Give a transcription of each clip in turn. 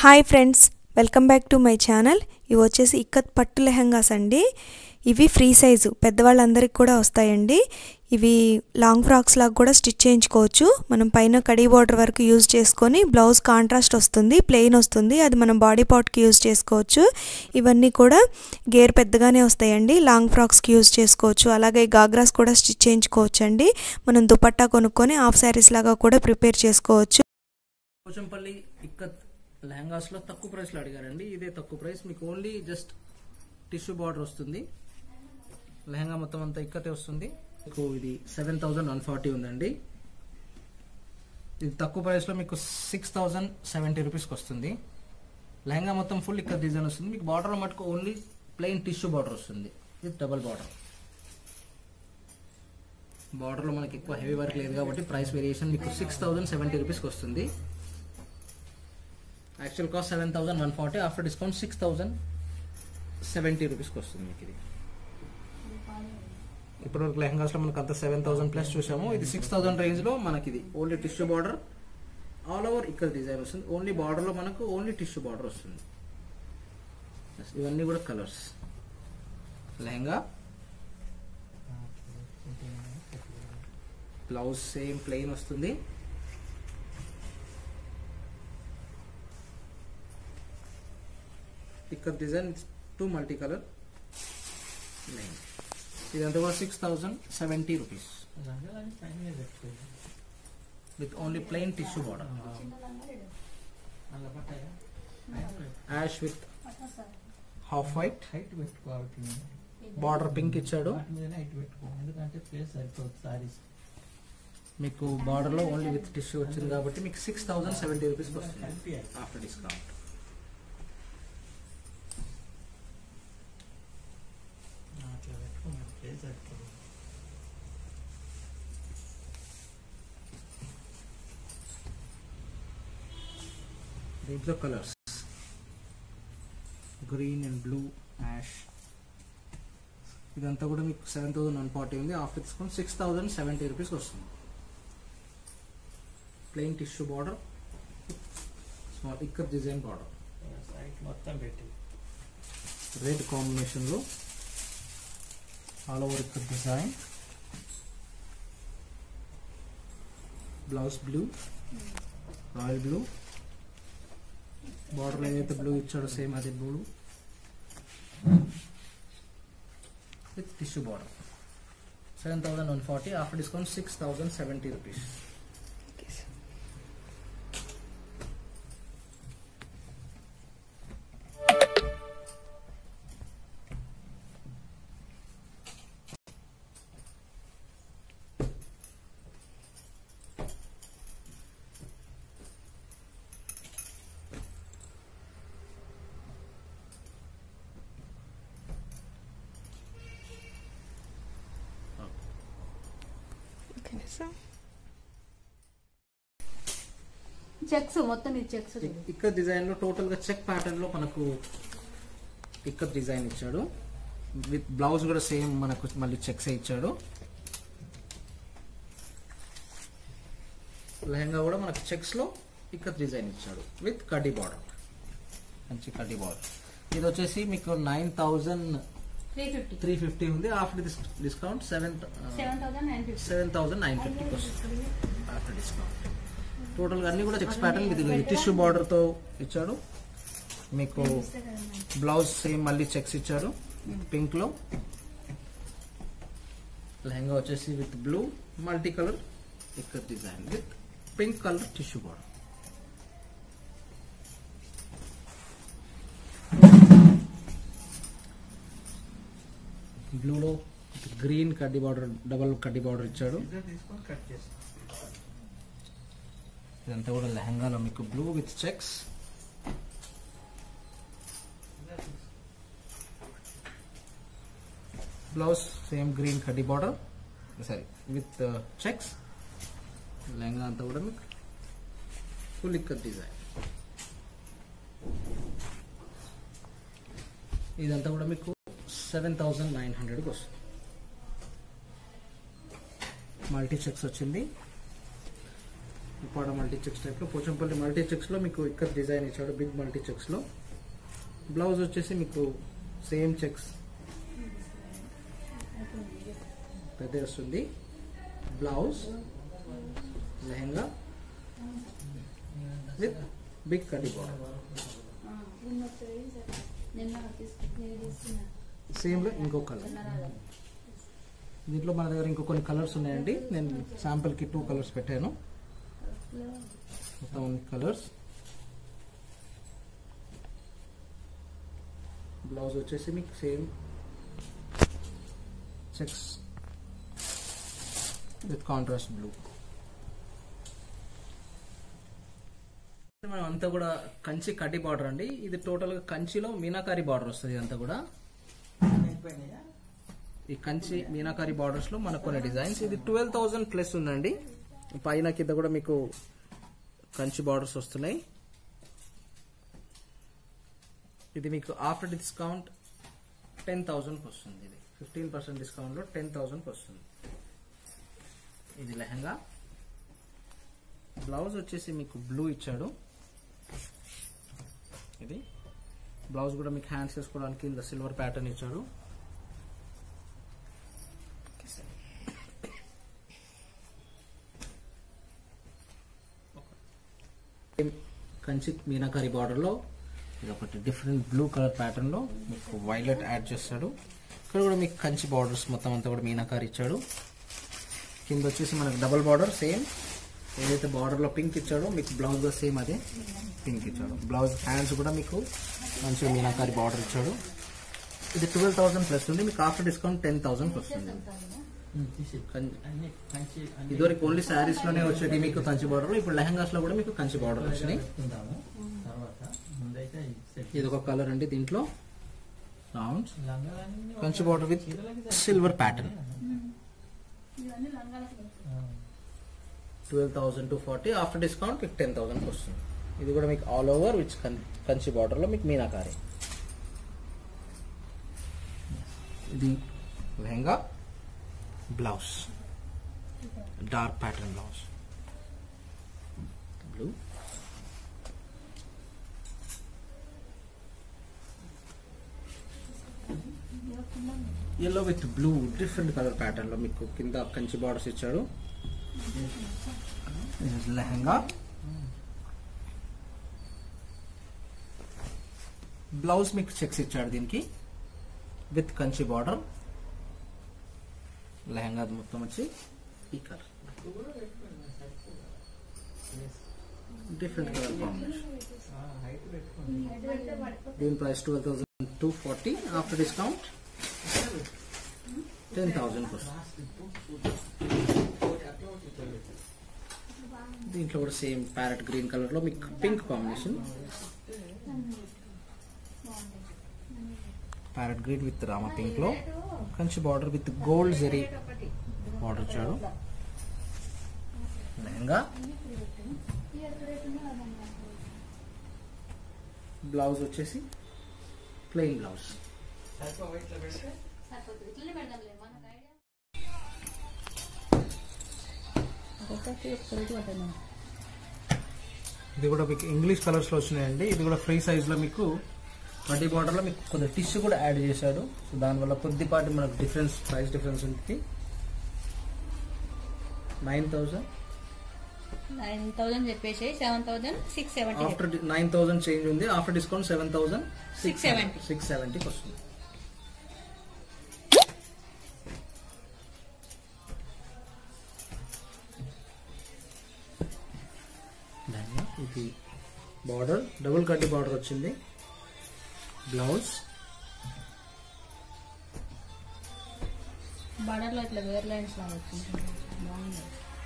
Hi friends, welcome back to my channel. ఇవి వచ్చేసి ఇక్కత్ పట్టు లెహంగాస్ అండి. ఇవి ఫ్రీ సైజు పెద్దవాళ్ళందరికీ కూడా వస్తాయండి. ఇవి లాంగ్ ఫ్రాక్స్ లాగా కూడా స్టిచ్ చేయించుకోవచ్చు. మనం పైన కడీ బార్డర్ వరకు యూజ్ చేసుకొని బ్లౌజ్ కాంట్రాస్ట్ వస్తుంది, ప్లెయిన్ వస్తుంది, అది మనం బాడీ పార్ట్కి యూజ్ చేసుకోవచ్చు. ఇవన్నీ కూడా గేర్ పెద్దగానే వస్తాయండి, లాంగ్ ఫ్రాక్స్కి యూజ్ చేసుకోవచ్చు. అలాగే గాగ్రాస్ కూడా స్టిచ్ చేయించుకోవచ్చు అండి. మనం దుపట్టా కొనుక్కొని హాఫ్ శారీస్ లాగా కూడా ప్రిపేర్ చేసుకోవచ్చు. పోచంపల్లి ఇక్కత్ లెహంగాస్ లో తక్కువ ప్రైస్ లో అడిగారండి. ఇదే తక్కువ ప్రైస్, మీకు ఓన్లీ జస్ట్ టిష్యూ బార్డర్ వస్తుంది. లెహంగా మొత్తం అంతా ఇక్కతే వస్తుంది. మీకు ఇది 7140 ఉందండి. ఇది తక్కువ ప్రైస్ లో మీకు 6070 రూపీస్కి వస్తుంది. లెహంగా మొత్తం ఫుల్ ఇక్కత్ డిజైన్ వస్తుంది. మీకు బార్డర్ మటుకు ఓన్లీ ప్లెయిన్ టిష్యూ బార్డర్ వస్తుంది. ఇది డబల్ బార్డర్. బార్డర్ లో మనకి ఎక్కువ హెవీ వర్క్ లేదు కాబట్టి ప్రైస్ వేరియేషన్ మీకు 6070 రూపీస్కి వస్తుంది. యాక్చువల్ కాస్ట్ 7140, ఆఫ్టర్ డిస్కౌంట్ 6070 రూపీస్కి వస్తుంది మీకు. ఇది ఇప్పటివరకు లెహంగాస్లో మనకు అంత 7000 ప్లస్ చూసాము. ఇది 6000 రేంజ్లో మనకి ఇది only tissue border, all over ఇక్కడ డిజైన్ వస్తుంది. ఓన్లీ బార్డర్లో మనకు ఓన్లీ టిష్యూ బార్డర్ వస్తుంది. ఇవన్నీ కూడా colours. Lehenga blouse same plain వస్తుంది. Ikat design two multi colour line. ఇదంతా కూడా 6070 rupees with only plain tissue border. Ash with half white, border pink ఇచ్చాడు. మీకు బార్డర్ లో ఓన్లీ విత్ టిష్యూ వచ్చింది కాబట్టి మీకు 6070 రూపీస్ వస్తుంది ఆఫ్టర్ డిస్కౌంట్. దీంట్లో colours green and blue, ash. ఇదంతా కూడా మీకు 7140 ఉంది. ఆఫ్టర్ డిస్కౌంట్ 6070 రూపీస్ వస్తుంది. Plain tissue border, small ikat design border, మొత్తం పెట్టి రెడ్ కాంబినేషన్ లో all over ikat design. Blouse blue, royal blue. Border ఏదైతే బ్లూ ఇచ్చాడో సేమ్ అదే blue with tissue border. 7140, after discount 6070 rupees. Checks మొత్తం చెక్స్. ఇక్కత్ డిజైన్ లో total గా చెక్ ప్యాటర్న్ లో మనకు ఇక్కత్ డిజైన్ ఇచ్చాడు. విత్ బ్లౌజ్ కూడా సేమ్ మనకు మళ్ళీ చెక్స్ ఇచ్చాడు. లెహంగా కూడా మనకు చెక్స్ లో ఇక్కత్ డిజైన్ ఇచ్చాడు విత్ కడ్డీ బార్డర్, మంచి కడ్డీ బార్డర్. ఇది వచ్చేసి మీకు 9350 ఉంది. ఆఫ్టర్ డిస్కౌంట్ 7950 వస్తుంది ఆఫ్టర్ డిస్కౌంట్. టోటల్ గా అన్ని కూడా checks pattern with tissue border తో ఇచ్చాడు. మీకు బ్లౌజ్ సేమ్ మళ్ళీ చెక్స్ ఇచ్చాడు పింక్ లో. లెహంగా వచ్చేసి with blue multi colour ikat design with pink colour tissue border. బ్లూలో గ్రీన్ కడ్డీ బార్డర్, డబల్ కడ్డీ బార్డర్ ఇచ్చాడు. ఇదంతా కూడా లెహంగాలో మీకు blue with checks. Blouse same green కడ్డీ border sari with checks. Lehenga అంతా కూడా మీకు ఫుల్ ఇక్కత్ డిజైన్. ఇదంతా కూడా మీకు 7900కి వస్తుంది. మల్టీ చెక్స్ వచ్చింది. ఉప్పాడ మల్టీ చెక్స్ టైప్లో, పోచంపల్లి మల్టీ చెక్స్లో మీకు ఇక్కడ డిజైన్ ఇచ్చాడు, బిగ్ మల్టీ చెక్స్లో. బ్లౌజ్ వచ్చేసి మీకు సేమ్ చెక్స్ పెద్ద వస్తుంది. బ్లౌజ్ లెహంగా విత్ బిగ్ కడ్డీ బార్డర్. సేమ్లో ఇంకో కలర్. దీంట్లో మన దగ్గర ఇంకో కొన్ని కలర్స్ ఉన్నాయండి. నేను శాంపుల్కి 2 కలర్స్ పెట్టాను. మొత్తం కలర్స్. బ్లౌజ్ వచ్చేసి మీకు same checks with contrast blue. మనం అంతా కూడా కంచి కడ్డీ బార్డర్ అండి. ఇది టోటల్ గా కంచిలో మీనాకారి బార్డర్ వస్తుంది. ఇదంతా కూడా ఈ కంచి మీనాకారి బార్డర్స్ లో మనకు కొన్ని డిజైన్స్. ఇది 12,000 ప్లస్ ఉందండి. పైన కింద కూడా మీకు కంచి బార్డర్స్ వస్తున్నాయి. ఇది మీకు ఆఫ్టర్ డిస్కౌంట్ 10,000 వస్తుంది. ఇది 15% డిస్కౌంట్ లో 10,000 వస్తుంది. ఇది లెహంగా. బ్లౌజ్ వచ్చేసి మీకు బ్లూ ఇచ్చాడు. ఇది బ్లౌజ్ కూడా మీకు హ్యాండ్స్ వేసుకోవడానికి కింద సిల్వర్ ప్యాటర్న్ ఇచ్చాడు. కంచి మీనాకారి బార్డర్ లో ఇది ఒకటి డిఫరెంట్ బ్లూ కలర్ ప్యాటర్న్ లో మీకు వైలెట్ యాడ్ చేస్తాడు. ఇక్కడ కూడా మీకు కంచి బార్డర్స్ మొత్తం అంతా కూడా మీనాకారి ఇచ్చాడు. కింద వచ్చేసి మనకు డబుల్ బార్డర్ సేమ్ ఏదైతే బార్డర్ లో పింక్ ఇచ్చాడో మీకు బ్లౌజ్ లో సేమ్ అదే పింక్ ఇచ్చాడు. బ్లౌజ్ హ్యాండ్స్ కూడా మీకు మంచిగా మీనాకారి బార్డర్ ఇచ్చాడు. ఇది 12,000 ప్లస్ ఉంది. మీకు ఆఫ్టర్ డిస్కౌంట్ 10,000 వస్తుంది. ఇదివరకు ఓన్లీ శారీస్ లోనే వచ్చేది మీకు కంచి బార్డర్. ఇప్పుడు లెహంగాస్ లో కూడా మీకు కంచి బార్డర్ వచ్చినాయి. ఇది ఒక కలర్ అండి. దీంట్లో round Kanchi border with silver pattern. 12,240 after discount మీకు 10,000 వస్తుంది. ఇది కూడా మీకు all over which Kanchi border లో మీకు మీనాకారి. ఇది lehenga. Blouse dark pattern blouse blue. Yellow with blue different colour pattern లో మీకు కింద కంచి బార్డర్స్ ఇచ్చాడు. లెహంగా. బ్లౌజ్ మీకు చెక్స్ ఇచ్చాడు దీనికి విత్ కంచి బార్డర్. లెహంగా మొత్తం వచ్చి ఈ కలర్ డిఫరెంట్ కలర్ కాంబినేషన్. దీని ప్రైస్ 12,240 ఆఫ్టర్ డిస్కౌంట్ 10,000 వస్తుంది. దీంట్లో కూడా సేమ్ ప్యారెట్ గ్రీన్ కలర్ లో మీకు pink combination. Parrot green with Rama pink లో Kanchi border with gold zari border ఇచ్చాడు. లెహంగా. బ్లౌజ్ వచ్చేసి ప్లెయిన్ బ్లౌజ్. ఇది కూడా మీకు ఇంగ్లీష్ కలర్స్ లో వచ్చినాయండి. ఇది కూడా ఫ్రీ సైజ్ లో మీకు కడ్డీ బార్డర్ లో మీకు కొద్దిగా టిష్యూ కూడా యాడ్ చేశాడు. సో దానివల్ల కొద్దిపాటి మనకు డిఫరెన్స్ ప్రైస్ డిఫరెన్స్ ఉంటుంది. 9,000 చెప్పేసి 7,670. ఆఫ్టర్ 9,000 చేంజ్ ఉంది. ఆఫ్టర్ డిస్కౌంట్ 7,670 వస్తుంది. ఇది బార్డర్ డబుల్ కడ్డీ బార్డర్ వచ్చింది. బ్లౌజ్ బార్డర్ లో ఇట్లా వేర్ లైన్స్ లాగా వచ్చింది. బాగుంది.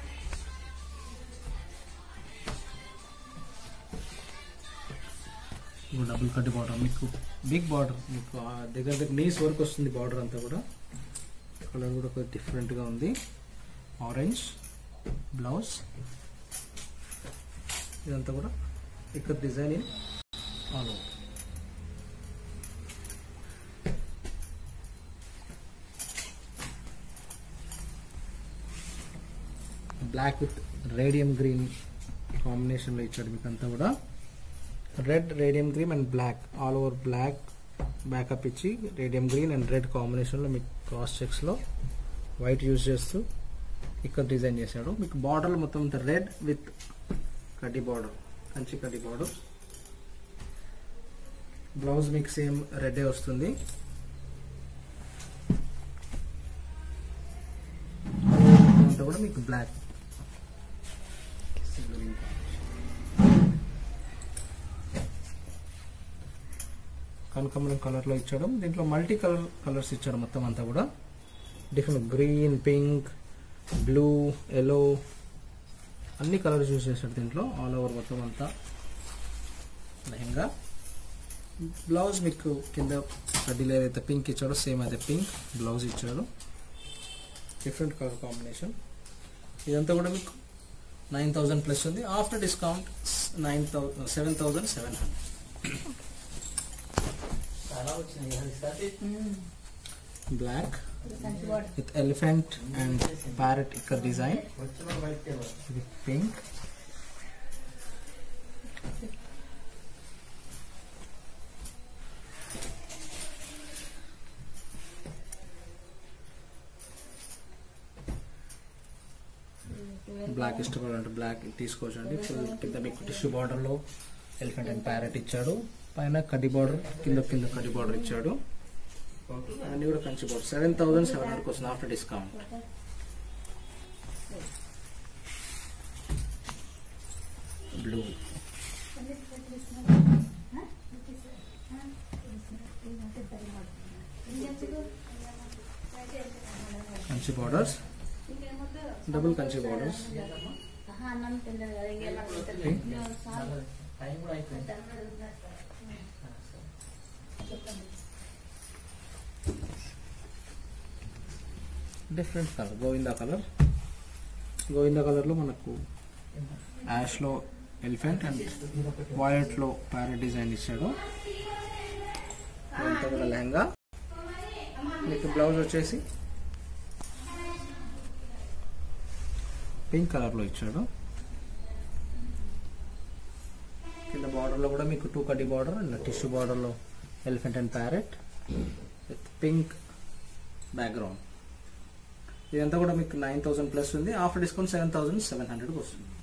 డబుల్ కడ్డీ బార్డర్ మీకు బిగ్ బార్డర్ మీకు దగ్గర నీస్ వరకు వస్తుంది. బార్డర్ అంతా కూడా కలర్ కూడా కొంచెం డిఫరెంట్ గా ఉంది. Orange blouse. ఇదంతా కూడా ఇక్కడ design in all over. Black with radium green కాంబినేషన్లో ఇచ్చాడు మీకు అంతా కూడా. Red, radium green and black, all over black backup ఇచ్చి రేడియం గ్రీన్ అండ్ రెడ్ కాంబినేషన్లో మీకు క్రాస్ చెక్స్లో వైట్ యూజ్ చేస్తూ ఇక్కడ డిజైన్ చేశాడు. మీకు బార్డర్లో మొత్తం రెడ్ విత్ కడ్డీ బార్డర్, కంచి కడ్డీ బార్డర్. బ్లౌజ్ మీకు సేమ్ రెడ్ వస్తుంది. అంతా కూడా మీకు బ్లాక్ కనకాంబరం కలర్ లో ఇచ్చాడు. దీంట్లో మల్టీ కలర్స్ ఇచ్చాడు మొత్తం అంతా కూడా. Different green, pink, blue, yellow అన్ని కలర్స్ యూజ్ చేశాడు దీంట్లో. ఆల్ ఓవర్ మొత్తం అంతా లెహంగా. బ్లౌజ్ మీకు కింద కడ్డీలో ఏదైతే పింక్ ఇచ్చాడో సేమ్ అదే పింక్ బ్లౌజ్ ఇచ్చాడు. Different colour combination. ఇదంతా కూడా మీకు 9,000 ప్లస్ ఉంది. After discount 7,700. Black with elephant and parrot ఇక్కడ డిజైన్ విత్ పింక్. బ్లాక్ ఇష్టపడాలంటే బ్లాక్ తీసుకోవచ్చు అండి. ఫుల్ కింద మీకు టిష్యూ బార్డర్లో ఎలిఫెంట్ అండ్ ప్యారెట్ ఇచ్చాడు. పైన కడ్డీ బార్డర్, కింద కడ్డీ బార్డర్ ఇచ్చాడు. అన్ని కూడా కంచి బార్డర్. 7,700 వస్తుంది after discount. Blue, Kanchi borders, double Kanchi borders. Different colour Govinda colour. Govinda కలర్లో మనకు యాష్లో ఎలిఫెంట్ అండ్ వైలెట్లో ప్యారెట్ డిజైన్ ఇచ్చాడు. అంతా కూడా లెహంగా. మీకు బ్లౌజ్ వచ్చేసి పింక్ కలర్లో ఇచ్చాడు. కింద బార్డర్లో కూడా మీకు 2 కడ్డీ బార్డర్ అండ్ టిష్యూ బార్డర్లో elephant and parrot with pink background. ఇదంతా కూడా మీకు 9,000 ప్లస్ ఉంది. ఆఫ్టర్ డిస్కౌంట్ 7,700 వస్తుంది.